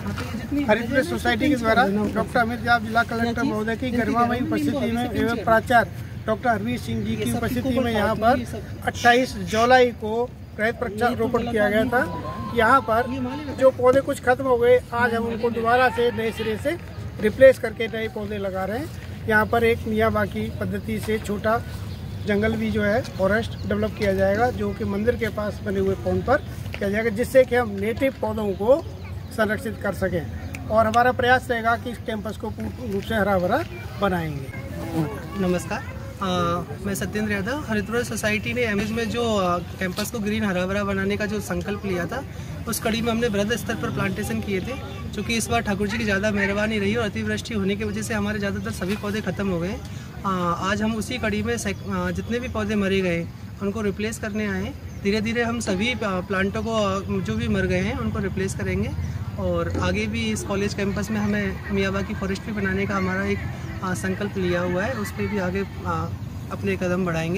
हरित सोसाइटी के द्वारा डॉक्टर अमित यादव जिला कलेक्टर महोदय की गरिमामयी उपस्थिति में एवं प्राचार्य डॉक्टर हरवीर सिंह जी की उपस्थिति में यहाँ पर 28 जुलाई को रहित वृक्षारोपण किया गया था। यहाँ पर जो पौधे कुछ खत्म हो गए, आज हम उनको दोबारा से नए सिरे से रिप्लेस करके नए पौधे लगा रहे हैं। यहाँ पर एक मियावाकी पद्धति से छोटा जंगल भी जो है फॉरेस्ट डेवलप किया जाएगा, जो कि मंदिर के पास बने हुए पौध पर किया जाएगा, जिससे कि हम नेटिव पौधों को संरक्षित कर सकें। और हमारा प्रयास रहेगा कि इस कैंपस को पूर्ण रूप से हरा भरा बनाएंगे। नमस्कार, मैं सत्येंद्र यादव। हरित सोसाइटी ने एमएस में जो कैंपस को ग्रीन हरा भरा बनाने का जो संकल्प लिया था, उस कड़ी में हमने बृहद स्तर पर प्लांटेशन किए थे। क्योंकि इस बार ठाकुर जी की ज़्यादा मेहरबानी रही और अतिवृष्टि होने की वजह से हमारे ज़्यादातर सभी पौधे ख़त्म हो गए। आज हम उसी कड़ी में जितने भी पौधे मरे गए उनको रिप्लेस करने आए। धीरे धीरे हम सभी प्लांटों को जो भी मर गए हैं उनको रिप्लेस करेंगे और आगे भी इस कॉलेज कैंपस में हमें मियावाकी फॉरेस्ट भी बनाने का हमारा एक संकल्प लिया हुआ है। उस पर भी आगे अपने कदम बढ़ाएंगे।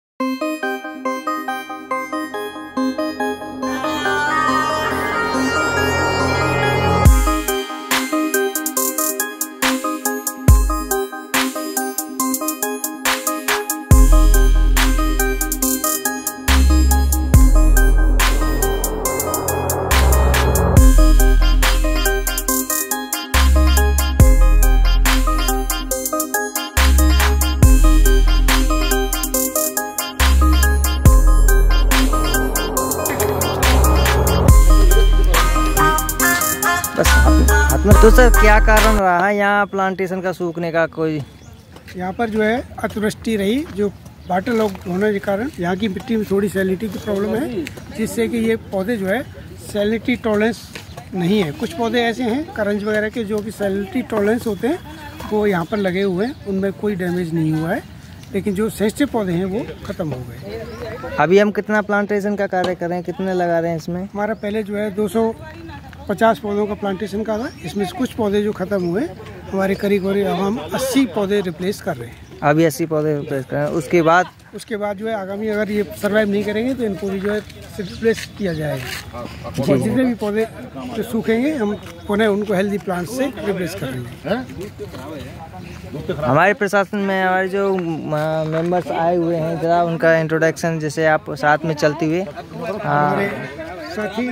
तो सर क्या कारण रहा है यहाँ प्लांटेशन का सूखने का? कोई यहाँ पर जो है अतिवृष्टि रही, जो वाटर लॉक होने के कारण यहाँ की मिट्टी में थोड़ी सैलिनिटी की प्रॉब्लम है, जिससे कि ये पौधे जो है सैलिनिटी टॉलरेंस नहीं है। कुछ पौधे ऐसे हैं करंज वगैरह के जो कि सैलिनिटी टॉलरेंस होते हैं, वो यहाँ पर लगे हुए हैं, उनमें कोई डैमेज नहीं हुआ है। लेकिन जो सेंसिटिव पौधे हैं वो खत्म हो गए। अभी हम कितना प्लांटेशन का कार्य कर रहे हैं, कितने लगा रहे हैं इसमें? हमारा पहले जो है 250 पौधों का प्लांटेशन का था। इसमें से कुछ पौधे जो खत्म हुए, हमारे करीब अब हम 80 पौधे रिप्लेस कर रहे हैं। अभी 80 पौधे रिप्लेस कर रहे हैं। उसके बाद जो है आगामी अगर ये सर्वाइव नहीं करेंगे तो इन पूरी जो है रिप्लेस किया जाएगा। और जितने भी पौधे जो सूखेंगे हम पुनः उनको हेल्दी प्लांट से रिप्लेस करेंगे। हमारे प्रशासन में हमारे जो मेंबर्स आए हुए हैं, जरा उनका इंट्रोडक्शन जैसे आप साथ में चलते हुए। हमारे साथी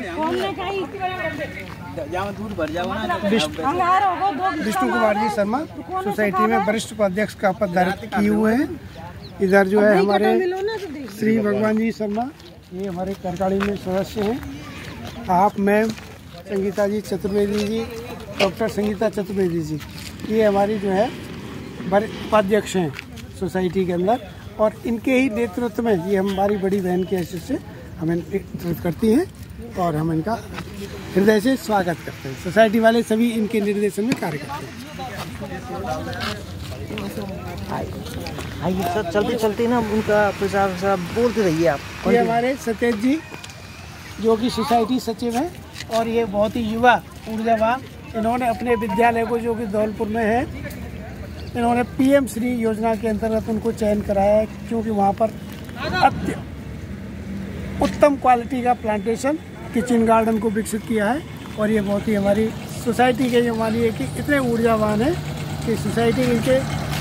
विष्णु कुमार जी शर्मा सोसाइटी में वरिष्ठ उपाध्यक्ष का पद धारित किए हुए हैं। इधर जो है हमारे श्री भगवान जी शर्मा, ये हमारे कार्यकारिणी में सदस्य हैं। आप मैम संगीता जी चतुर्वेदी जी, डॉक्टर संगीता चतुर्वेदी जी, ये हमारी जो है उपाध्यक्ष हैं सोसाइटी के अंदर। और इनके ही नेतृत्व में ये हमारी बड़ी बहन के हैसियत से हमें नेतृत्व करती हैं और हम इनका हृदय से स्वागत करते हैं। सोसाइटी वाले सभी इनके निर्देशन में कार्य करते हैं। आइए सर, चलते चलते ना उनका प्रचार साहब बोलते रहिए आप। ये हमारे सतेज जी जो कि सोसाइटी सचिव हैं और ये बहुत ही युवा ऊर्जावान, इन्होंने अपने विद्यालय को जो कि धौलपुर में है, इन्होंने PM श्री योजना के अंतर्गत उनको चयन कराया है, क्योंकि वहाँ पर उत्तम क्वालिटी का प्लांटेशन किचन गार्डन को विकसित किया है। और ये बहुत ही हमारी सोसाइटी के जो मानिए कि इतने ऊर्जावान है कि सोसाइटी इनके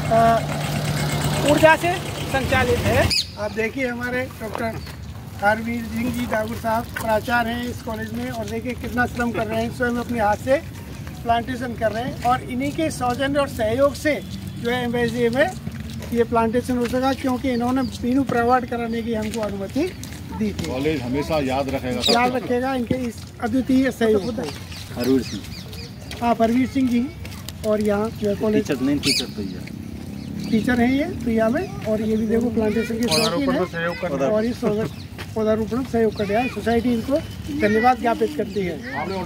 ऊर्जा से संचालित है। आप देखिए हमारे डॉक्टर हरवीर सिंह जी ठाकुर साहब प्राचार्य हैं इस कॉलेज में, और देखिए कितना श्रम कर रहे हैं, स्वयं अपने हाथ से प्लांटेशन कर रहे हैं। और इन्हीं के सौजन्य और सहयोग से जो है MSDA में ये प्लांटेशन हो सका, क्योंकि इन्होंने तीनों प्रवार्ड कराने की हमको अनुमति दी थी। कॉलेज हमेशा याद रखेगा इनके इस अद्वितीय सहयोग। हरवीर सिंह, आप हरवीर सिंह जी, और यहाँ जो कॉलेज टीचर हैं ये प्रिया में। और ये भी देखो प्लांटेशन के शौकीन है और इस पौधारोपण सहयोग कर रहा है। सोसाइटी इनको धन्यवाद ज्ञापित करती है।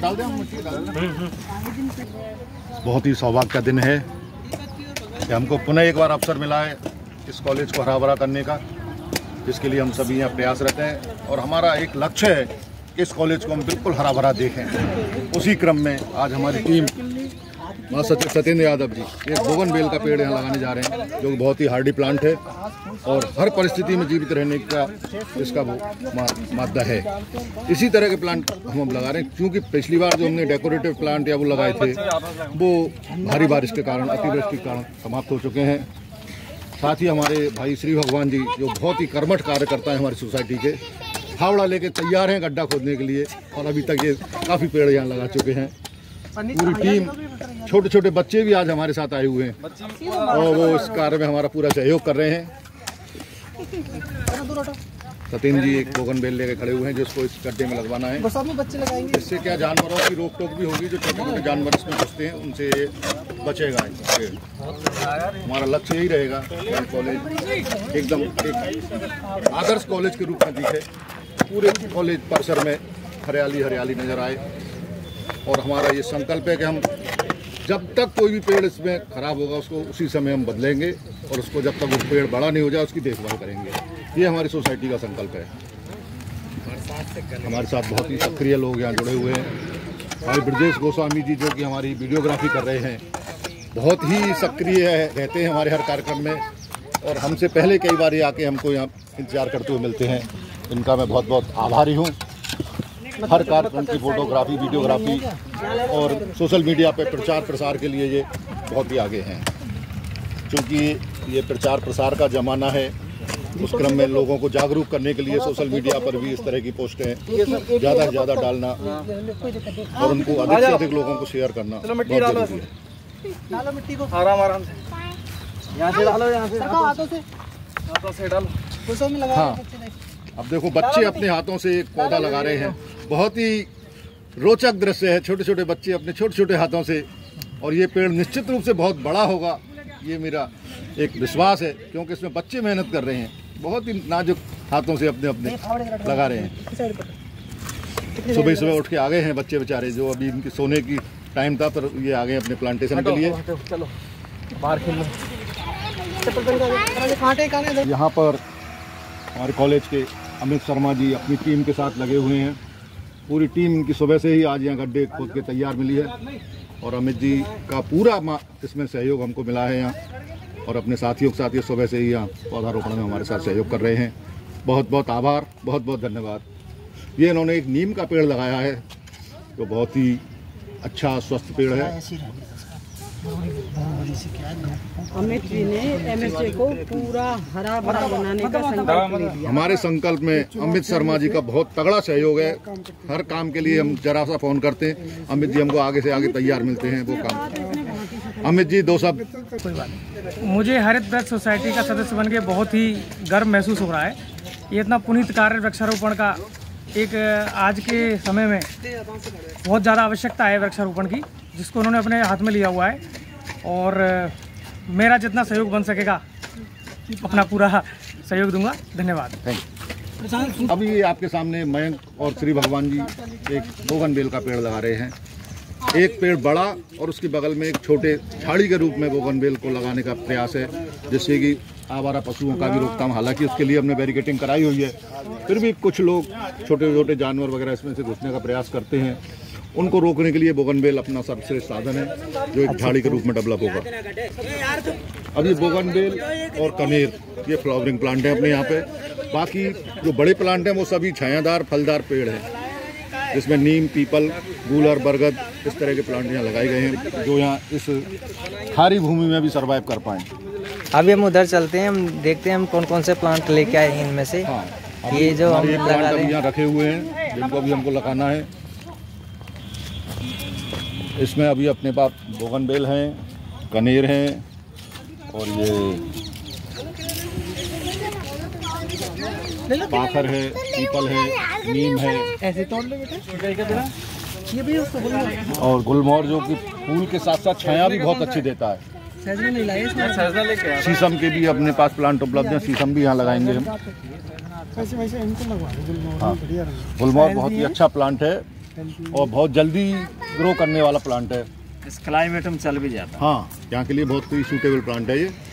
बहुत ही सौभाग्य का दिन है कि हमको पुनः एक बार अवसर मिला है इस कॉलेज को हरा भरा करने का, जिसके लिए हम सभी यहाँ प्रयासरत हैं। और हमारा एक लक्ष्य है कि इस कॉलेज को हम बिल्कुल हरा भरा देखें। उसी क्रम में आज हमारी टीम सत्येंद्र यादव जी एक बोगनवेल का पेड़ यहाँ लगाने जा रहे हैं, जो बहुत ही हार्डी प्लांट है। और हर परिस्थिति में जीवित रहने का इसका वो मादा है। इसी तरह के प्लांट हम लगा रहे हैं, क्योंकि पिछली बार जो हमने डेकोरेटिव प्लांट या वो लगाए थे वो भारी बारिश के कारण, अतिवृष्टि के कारण समाप्त हो चुके हैं। साथ ही हमारे भाई श्री भगवान जी जो बहुत ही कर्मठ कार्य करता है हमारी सोसाइटी के, फावड़ा लेके तैयार हैं गड्ढा खोदने के लिए, और अभी तक ये काफ़ी पेड़ यहाँ लगा चुके हैं। पूरी टीम, छोटे छोटे बच्चे भी आज हमारे साथ आए हुए हैं और वो इस कार्य में हमारा पूरा सहयोग कर रहे हैं। सतीन जी एक बोगनवेल लेके खड़े हुए हैं जिसको इस गड्ढे में लगवाना है। बच्चे लगाएंगे, इससे क्या जानवरों की रोक टोक भी होगी, जो छोटे छोटे जानवर इसमें घुसते हैं उनसे बचेगा। हमारा लक्ष्य यही रहेगा कि कॉलेज एकदम एक आदर्श कॉलेज के रूप में दिखे, पूरे कॉलेज परिसर में हरियाली हरियाली नजर आए। और हमारा ये संकल्प है कि हम जब तक कोई भी पेड़ इसमें खराब होगा उसको उसी समय हम बदलेंगे, और उसको जब तक वो पेड़ बड़ा नहीं हो जाए उसकी देखभाल करेंगे। ये हमारी सोसाइटी का संकल्प है। हमारे साथ बहुत ही सक्रिय लोग यहाँ जुड़े हुए हैं। भाई ब्रजेश गोस्वामी जी जो कि हमारी वीडियोग्राफी कर रहे हैं, बहुत ही सक्रिय रहते हैं हमारे हर कार्यक्रम में, और हमसे पहले कई बार आके हमको यहाँ इंतजार करते हुए मिलते हैं। इनका मैं बहुत बहुत आभारी हूँ। हर कार्यक्रम की फोटोग्राफी, वीडियोग्राफी और सोशल मीडिया पे प्रचार प्रसार के लिए ये बहुत ही आगे हैं। क्योंकि ये प्रचार प्रसार का ज़माना है, उस क्रम में लोगों को जागरूक करने के लिए सोशल मीडिया पर भी इस तरह की पोस्टें ज़्यादा से ज़्यादा डालना और उनको अधिक से अधिक लोगों को शेयर करना बहुत जरूरी है। डालो मिट्टी को, आराम से यहाँ से डालो, यहाँ से हाथों से डालो। हाँ, अब देखो बच्चे अपने हाथों से एक पौधा लगा रहे हैं, बहुत ही रोचक दृश्य है। छोटे छोटे बच्चे अपने छोटे छोटे हाथों से, और ये पेड़ निश्चित रूप से बहुत बड़ा होगा, ये मेरा एक विश्वास है, क्योंकि इसमें बच्चे मेहनत कर रहे हैं, बहुत ही नाजुक हाथों से अपने अपने लगा रहे हैं। सुबह सुबह उठ के आ गए हैं बच्चे बेचारे, जो अभी इनकी सोने की टाइम था, पर ये आ गए अपने प्लांटेशन के लिए। बाहर खेल लो। यहाँ पर हमारे कॉलेज के अमित शर्मा जी अपनी टीम के साथ लगे हुए हैं। पूरी टीम इनकी सुबह से ही आज यहाँ गड्ढे खोद के तैयार मिली है, और अमित जी का पूरा इसमें सहयोग हमको मिला है यहाँ, और अपने साथियों के साथ ये सुबह से ही यहाँ पौधारोपण में हमारे साथ सहयोग कर रहे हैं। बहुत बहुत आभार, बहुत बहुत धन्यवाद। ये इन्होंने एक नीम का पेड़ लगाया है जो बहुत ही अच्छा स्वस्थ पेड़ है। अमित जी ने एमएसए को पूरा हरा भरा बनाने का संकल्प लिया। हमारे संकल्प में अमित शर्मा जी का बहुत तगड़ा सहयोग है। हर काम के लिए हम जरा सा फोन करते हैं, अमित जी हमको आगे से आगे तैयार मिलते हैं वो काम। अमित जी दो शब्द। मुझे हरित वृक्ष सोसाइटी का सदस्य बन के बहुत ही गर्व महसूस हो रहा है। ये इतना पुनीत कार्य वृक्षारोपण का एक आज के समय में बहुत ज़्यादा आवश्यकता है वृक्षारोपण की, जिसको उन्होंने अपने हाथ में लिया हुआ है, और मेरा जितना सहयोग बन सकेगा अपना पूरा सहयोग दूंगा। धन्यवाद। Thank you. अभी आपके सामने मयंक और श्री भगवान जी एक बोगनवेल का पेड़ लगा रहे हैं। एक पेड़ बड़ा और उसके बगल में एक छोटे झाड़ी के रूप में बोगनवेल को लगाने का प्रयास है, जिससे कि आवारा पशुओं का भी रोकथाम। हालांकि उसके लिए हमने बैरिकेटिंग कराई हुई है, फिर भी कुछ लोग छोटे छोटे जानवर वगैरह इसमें से घुसने का प्रयास करते हैं। उनको रोकने के लिए बोगनवेल अपना सर्वश्रेष्ठ साधन है, जो एक झाड़ी के रूप में डेवलप होगा। अभी बोगनवेल और कनेर ये फ्लावरिंग प्लांट हैं अपने यहाँ पे। बाकी जो बड़े प्लांट हैं वो सभी छायादार फलदार पेड़ हैं, जिसमें नीम, पीपल, गूलर, बरगद इस तरह के प्लांट यहाँ लगाए गए हैं, जो यहाँ इस खारी भूमि में भी सर्वाइव कर पाएँ। अभी हम उधर चलते हैं, हम देखते हैं हम कौन कौन से प्लांट लेके आए हैं इनमें से। हाँ, ये जो हम प्लांट अभी यहाँ रखे हुए हैं, जिनको भी हमको लगाना है। इसमें अभी अपने पास बोगनवेल हैं, कनेर हैं, और ये पाखर है, पीपल है, नीम है, ऐसे तोड़ ले बेटा। ये भी उसको और गुलमोहर जो कि फूल के साथ साथ छाया भी बहुत अच्छी देता है। नहीं लाए, शीशम के भी अपने पास प्लांट उपलब्ध हैं, शीशम भी यहाँ लगाएंगे हम। वैसे इनको लगवा दो गुलमोहर। हाँ, बढ़िया गुलमोहर बहुत ही अच्छा प्लांट है और बहुत जल्दी ग्रो करने वाला प्लांट है। इस क्लाइमेट में चल भी जाता है। हाँ, यहाँ के लिए बहुत ही सूटेबल प्लांट है ये।